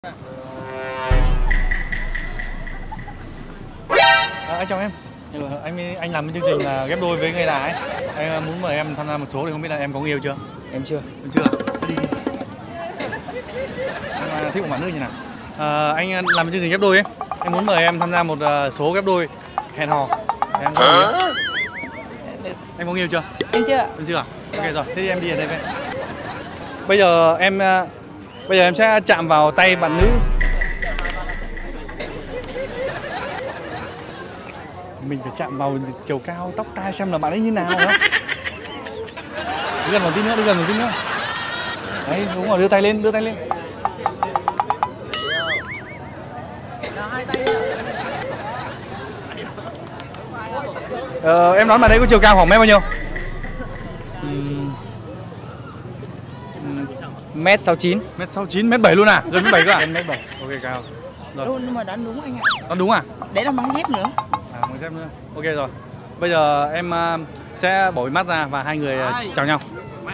Anh chào em. Anh làm chương trình là ghép đôi với người lạ ấy. Anh muốn mời em tham gia một số thì không biết là em có người yêu chưa? Em chưa. Em chưa. Đi. Em thích một bạn nữ như nào? Anh làm chương trình ghép đôi ấy. Em muốn mời em tham gia một số ghép đôi hẹn hò. Em có người yêu. Em có người yêu chưa? Em chưa. Em chưa à? Ok rồi, thế thì em đi ở đây với. Bây giờ em sẽ chạm vào tay bạn nữ. Mình phải chạm vào chiều cao, tóc tai xem là bạn ấy như nào đó. Đi gần một tí nữa, đi gần một tí nữa. Đấy, đúng rồi, đưa tay lên, đưa tay lên. Em nói bạn đấy có chiều cao khoảng mét bao nhiêu? Mét 69. Mét 69, mét 7 luôn à? Gần mét 7 cơ à? Gần mét 7. Ok, cao. Rồi. Nhưng mà đoán đúng anh ạ. Đoán đúng à? Đấy là móng dép nữa. À, móng dép nữa. Ok rồi. Bây giờ em sẽ bỏ cái mắt ra và hai người chào nhau.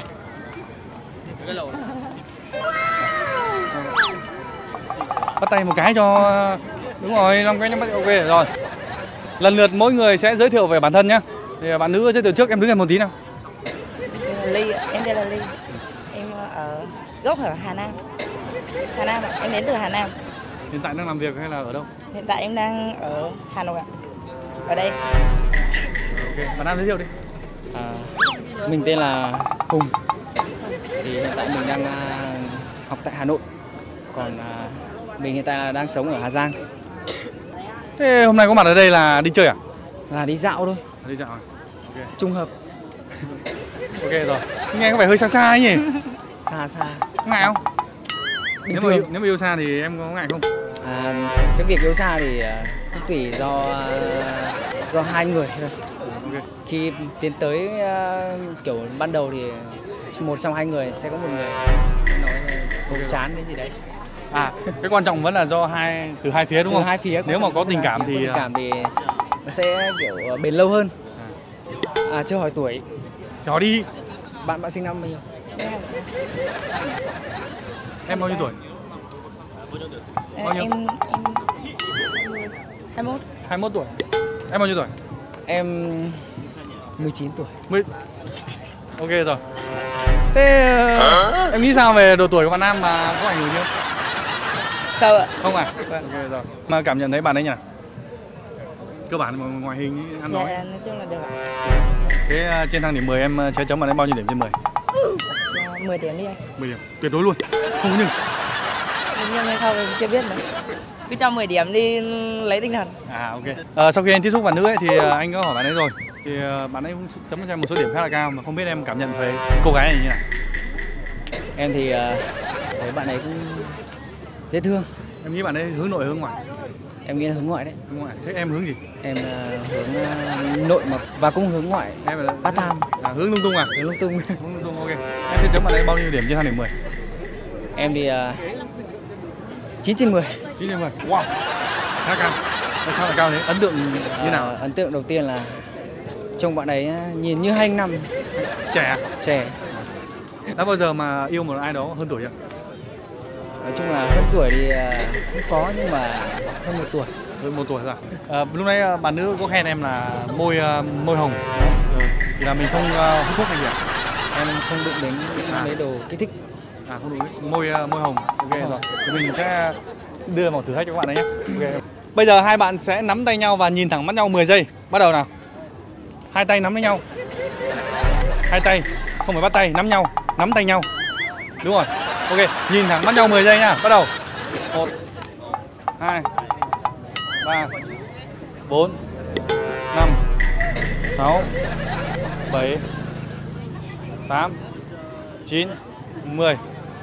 Bắt tay một cái cho... Đúng rồi, làm cái bắt. Ok rồi. Lần lượt mỗi người sẽ giới thiệu về bản thân nhé. Thì bạn nữ giới thiệu trước, em đứng gần một tí nào. Ly, em tên là Ly. Em ở gốc ở Hà Nam. Hà Nam ạ, em đến từ Hà Nam. Hiện tại đang làm việc hay là ở đâu? Hiện tại em đang ở Hà Nội ạ. Ở đây. Ok, bạn Nam giới thiệu đi. Mình tên là Hùng. Thì hiện tại mình đang học tại Hà Nội. Còn mình hiện tại đang sống ở Hà Giang. Thế hôm nay có mặt ở đây là đi chơi à? Là đi dạo thôi. Đi dạo à? Ok. Trùng hợp. Ok rồi. Nghe có vẻ hơi xa xa ấy nhỉ? Xa xa. Ngại không? Bình thường. Nếu mà yêu xa thì em có ngại không? Cái việc yêu xa thì cũng tùy do hai người thôi. Okay. Khi tiến tới kiểu ban đầu thì một trong hai người sẽ có một người sẽ nói chán cái gì đấy. Cái quan trọng vẫn là từ hai phía đúng không? Từ hai phía. Nếu mà có tình cảm thì nó sẽ kiểu bền lâu hơn. Chưa hỏi tuổi. Cho đi. Bạn sinh năm bao nhiêu? Em bao nhiêu tuổi? Bao nhiêu? Em 21. 21 tuổi. Em bao nhiêu tuổi? Em 19 tuổi. Ok rồi. Thế em nghĩ sao về độ tuổi của bạn Nam mà có ảnh hưởng chưa? Không ạ. Không à? Ok rồi. Mà cảm nhận thấy bạn ấy nhỉ? Cơ bản ngoại hình ăn nói. Dạ, nói chung là được ạ. Thế trên thang điểm 10 em sẽ chấm bạn ấy bao nhiêu điểm trên 10? 10 điểm đi anh. 10 điểm. Tuyệt đối luôn. Không nhưng. Nhưng hay không em chưa biết nữa. Cứ cho 10 điểm đi lấy tinh thần. Ok. Sau khi anh tiếp xúc bạn nữ ấy thì anh có hỏi bạn ấy rồi. Thì bạn ấy cũng chấm cho em một số điểm khá là cao mà không biết em cảm nhận về cô gái này như nào. Em thì thấy bạn ấy cũng dễ thương. Em nghĩ bạn ấy hướng nội hướng ngoại? Em nghĩ là hướng ngoại đấy. Hướng ngoại. Thế em hướng gì? Em hướng nội và cũng hướng ngoại. Em là part time. Hướng lung tung à? Hướng lung tung. Hướng lung tung, ok. Em sẽ chấm bạn ấy bao nhiêu điểm trên thang điểm 10? Em thì 9 trên 10. 9 trên 10. Wow. Khá cao. Tại sao lại cao thế? Ấn tượng như nào? Ấn tượng đầu tiên là trông bạn ấy nhìn như 2 năm. Trẻ à? Trẻ. Đã bao giờ mà yêu một ai đó hơn tuổi chưa? Nói chung là hơn tuổi thì không có, nhưng mà hơn 1 tuổi. Hơn 1 tuổi rồi. Lúc nãy bạn nữ có khen em là môi hồng. Thì là mình không hút thuốc hay gì à? Em không đụng đến mấy đồ kích thích. Không đụng môi hồng. Ok rồi. Thì mình sẽ đưa một thử thách cho các bạn đấy nhé. Ok. Bây giờ hai bạn sẽ nắm tay nhau và nhìn thẳng mắt nhau 10 giây. Bắt đầu nào. Hai tay nắm lấy nhau. Hai tay, không phải bắt tay, nắm tay nhau. Đúng rồi. Ok, nhìn thẳng mắt nhau 10 giây nha. Bắt đầu. 1 2 3 4 5 6 7 8 9 10.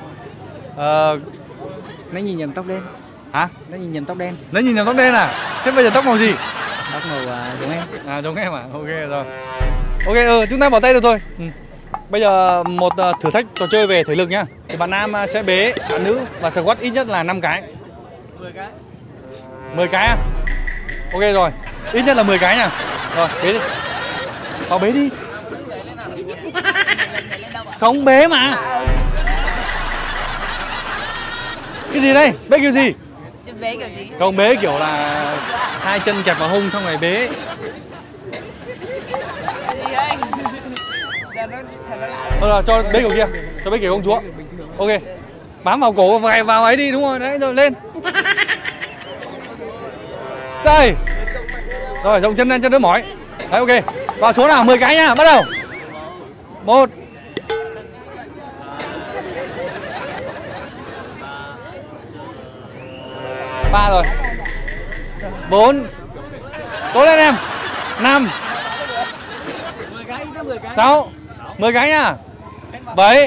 Nó nhìn nhầm tóc đen. Hả? Nó nhìn nhầm tóc đen. Nó nhìn nhầm tóc đen à? Thế bây giờ tóc màu gì? Tóc màu giống em. Giống em à? Ok rồi. Ok, chúng ta bỏ tay được thôi. Bây giờ một thử thách trò chơi về thể lực nhá. Thì bạn nam sẽ bế bạn nữ và squat ít nhất là 5 cái. 10 cái. 10 cái à? Ok rồi. Ít nhất là 10 cái nha. Rồi, bế đi. Vào bế đi. Không bế mà. Cái gì đây? Bế kiểu gì? Bế kiểu gì? Không, bế kiểu là hai chân kẹp vào hông xong rồi bế. Gì anh? Thôi là cho bế kiểu kia, cho bế kiểu công chúa. Ok. Bám vào cổ vào ấy đi, đúng rồi, đấy rồi lên. Sai. Rồi rộng chân lên cho đỡ mỏi. Đấy ok. Vào số nào 10 cái nha, bắt đầu. 1 3 rồi. 4 cố lên em. 5 6 10 cái nha. 7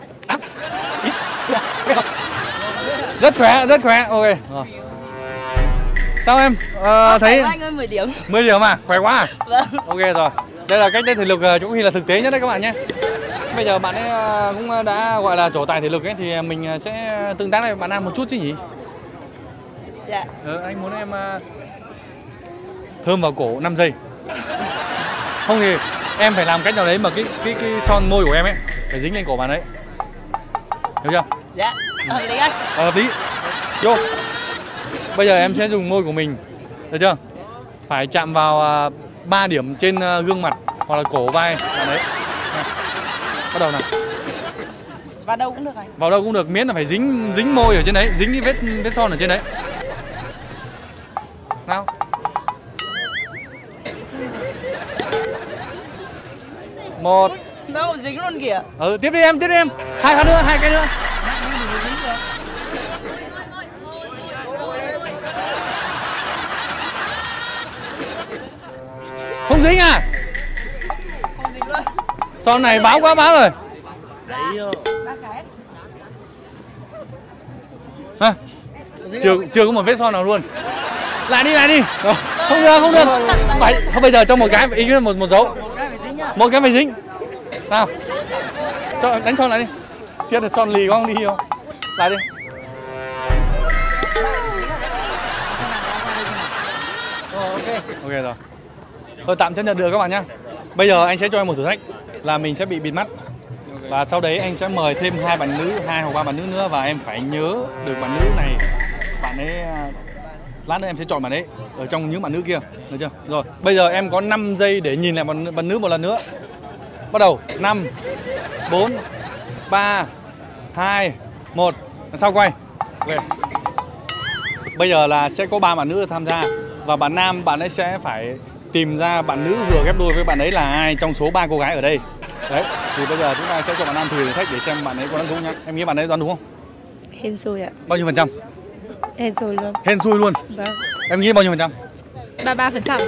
rất khỏe, rất khỏe. Ok rồi. Sao em? Thấy anh ơi 10 điểm. 10 điểm à? Khỏe quá à? Vâng. Ok rồi. Đây là cách đánh thể lực chỗ khi là thực tế nhất đấy các bạn nhé. Bây giờ bạn ấy cũng đã gọi là trổ tài thể lực ấy thì mình sẽ tương tác lại bạn Nam một chút chứ nhỉ? Dạ. Anh muốn em thơm vào cổ 5 giây. Không thì em phải làm cách nào đấy mà cái son môi của em ấy phải dính lên cổ bạn ấy. Hiểu chưa? Dạ. Hợp lý anh. Hợp lý. Vô. Bây giờ em sẽ dùng môi của mình, được chưa? Phải chạm vào 3 điểm trên gương mặt hoặc là cổ vai bạn ấy. Bắt đầu nào. Vào đâu cũng được anh. Vào đâu cũng được, miễn là phải dính môi ở trên đấy, dính cái vết son ở trên đấy. Nào. Một. Đâu dính luôn kìa. Tiếp đi em, tiếp đi em. Hai cái nữa. Không dính à? Không dính luôn. Son này báo quá báo rồi. Ba cái. Hả? Chưa có một vết son nào luôn. Lại đi. Rồi. Không được. Phải không, bây giờ cho một cái ý kiến một dấu. Một cái phải dính. Nào. Đánh son lại đi. Chết được, son lì quá không đi không? Lại đi. Ok rồi. Thôi tạm chấp nhận được các bạn nhé. Bây giờ anh sẽ cho em một thử thách là mình sẽ bị bịt mắt. Và sau đấy anh sẽ mời thêm 2 bạn nữ, 2 hoặc 3 bạn nữ nữa và em phải nhớ được bạn nữ này. Bạn ấy lát nữa em sẽ chọn bạn ấy ở trong những bạn nữ kia, được chưa? Rồi, bây giờ em có 5 giây để nhìn lại bạn nữ một lần nữa. Bắt đầu. 5 4 3 2 1. Sau quay. Ok. Bây giờ là sẽ có 3 bạn nữ tham gia và bạn nam bạn ấy sẽ phải tìm ra bạn nữ vừa ghép đôi với bạn ấy là ai trong số 3 cô gái ở đây. Đấy, thì bây giờ chúng ta sẽ cho bạn nam thử thách để xem bạn ấy có đoán đúng nhá. Em nghĩ bạn ấy đoán đúng không? Hên xui ạ. Bao nhiêu phần trăm? Hên xui luôn. Hên xui luôn. Vâng. Em nghĩ bao nhiêu phần trăm? 33%.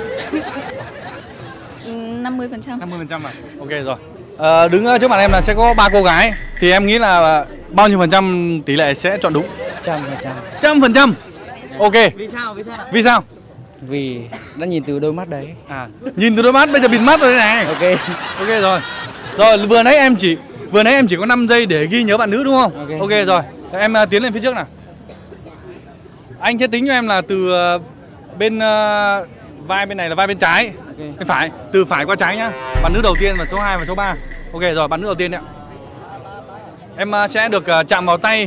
50%. 50% à? Ok rồi. Đứng trước mặt em là sẽ có 3 cô gái. Thì em nghĩ là bao nhiêu phần trăm tỷ lệ sẽ chọn đúng? 100%. 100%. Ok. Vì sao? Vì đã nhìn từ đôi mắt đấy. Nhìn từ đôi mắt, bây giờ bịt mắt rồi đây này. Ok rồi. Rồi vừa nãy em chỉ có 5 giây để ghi nhớ bạn nữ đúng không? Ok rồi. Em tiến lên phía trước nào. Anh sẽ tính cho em là từ bên vai bên này là vai bên trái. Bên phải, từ phải qua trái nhá. Bạn nữ đầu tiên và số 2 và số 3. Ok rồi, bạn nữ đầu tiên đấy ạ. Em sẽ được chạm vào tay.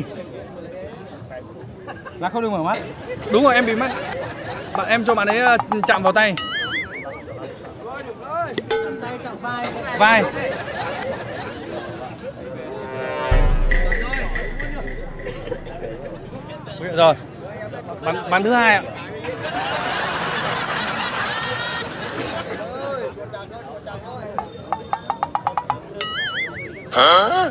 Là không được mở mắt. Đúng rồi, em bị mắt. Em cho bạn ấy chạm vào tay. Vai. Rồi. Bạn thứ hai ạ. Hả?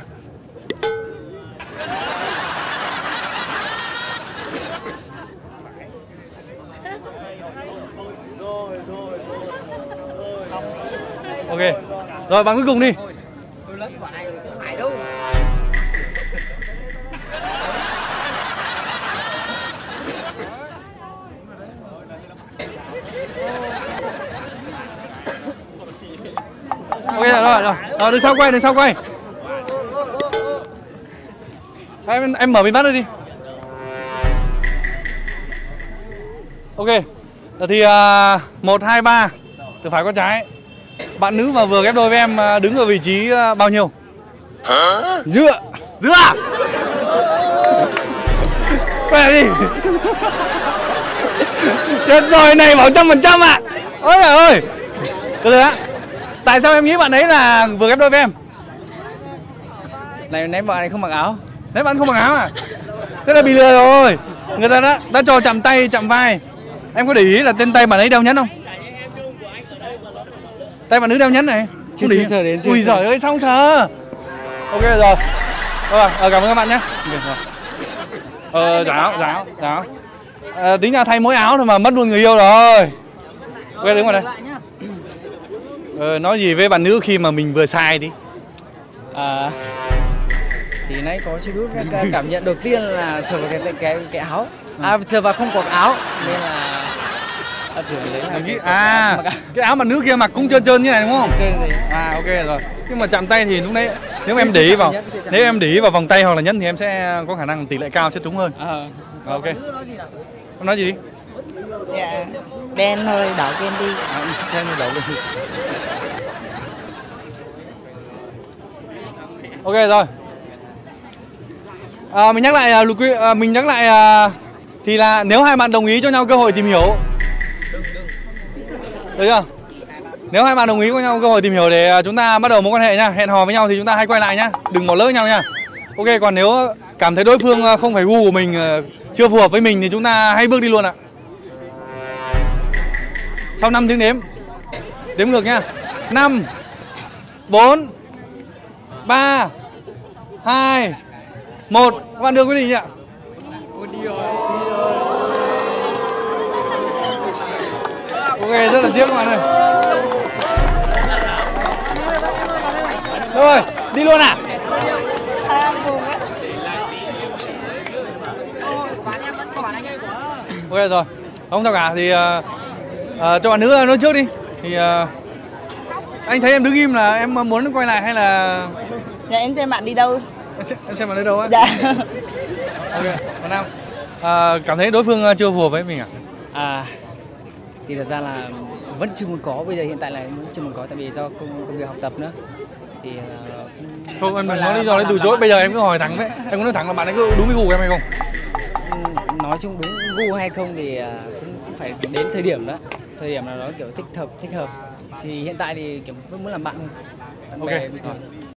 Ok. Rồi bạn cuối cùng đi. Ok rồi, đừng sao quay. Em mở bịt mắt đi. Ok. Thì 1 2 3 từ phải qua trái. Bạn nữ mà vừa ghép đôi với em đứng ở vị trí bao nhiêu? Giữa. Quay lại đi. Chết rồi, này bảo 100% ạ. Ôi trời ơi. Từ từ á. Tại sao em nghĩ bạn ấy là vừa ghép đôi với em? Này nãy bạn này không mặc áo. Đấy, bạn không mặc áo à? Thế là bị lừa rồi. Người ta đã cho chạm tay, chạm vai. Em có để ý là tên tay bạn ấy đeo nhẫn không? Tay bạn nữ đeo nhẫn này. Chưa sờ đến. Ui giời ơi, xong sờ. Ok rồi. Cảm ơn các bạn nhé. Dạ áo. Tính ra thay mỗi áo thôi mà mất luôn người yêu rồi. Ok, đứng vào đây. Nói gì với bạn nữ khi mà mình vừa sai đi. Thì nãy có chút cái cảm nhận đầu tiên là sờ vào cái áo. Sờ vào không có áo nên là tưởng đấy là cái áo mà nữ kia mặc cũng trơn trơn như này đúng không? Trơn gì? Ok rồi. Nhưng mà chạm tay thì lúc đấy nếu em để ý vào vòng tay hoặc là nhẫn thì em sẽ có khả năng tỷ lệ cao sẽ trúng hơn. Ok. Em nói gì đi? Dạ. Đen thôi, đỏ kia đi. Đen thôi, đỏ kia đi. Ok rồi. Mình nhắc lại thì là nếu hai bạn đồng ý cho nhau cơ hội tìm hiểu. Được chưa? Nếu hai bạn đồng ý cho nhau cơ hội tìm hiểu để chúng ta bắt đầu mối quan hệ nhá, hẹn hò với nhau thì chúng ta hãy quay lại nhá, đừng bỏ lỡ nhau nha. Ok, còn nếu cảm thấy đối phương không phải gu của mình, chưa phù hợp với mình thì chúng ta hãy bước đi luôn ạ. Sau 5 tiếng đếm ngược nha. 5 4 3 2 1. Các bạn đưa quyết định nhỉ ạ? Ok, rất là tiếc các bạn ơi. Rồi, đi luôn à? Ok rồi, không sao cả thì cho bạn nữ nói trước đi. Thì anh thấy em đứng im là em muốn quay lại hay là? Dạ em xem bạn đi đâu. Em xem bạn đi đâu á? Dạ. Ok, còn Nam cảm thấy đối phương chưa phù hợp với mình à? Thì thật ra là vẫn chưa muốn có, bây giờ hiện tại là vẫn chưa muốn có tại vì do công việc học tập nữa. Thì không, em đừng nói lý do đấy từ chối, bây giờ em cứ hỏi thẳng đấy. Em có nói thẳng là bạn ấy có đúng với gu của em hay không? Nói chung đúng gu hay không thì cũng phải đến thời điểm đó. Thời điểm nào đó kiểu thích hợp. Thì hiện tại thì kiểu vẫn muốn làm bạn thôi. Ok.